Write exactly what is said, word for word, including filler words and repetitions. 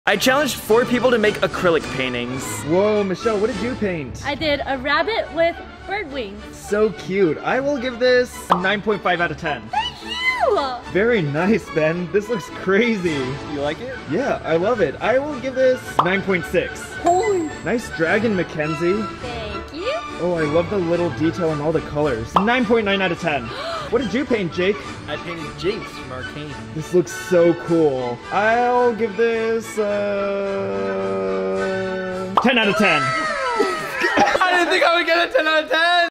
I challenged four people to make acrylic paintings. Whoa, Michelle, what did you paint? I did a rabbit with bird wings. So cute. I will give this a nine point five out of ten. Thank you! Very nice, Ben. This looks crazy. You like it? Yeah, I love it. I will give this nine point six. Holy! Nice dragon, Mackenzie. Thank you. Oh, I love the little detail in all the colors. nine point nine out of ten. What did you paint, Jake? I painted Jinx from Arcane. This looks so cool. I'll give this uh, ten out of ten. I didn't think I would get a ten out of ten!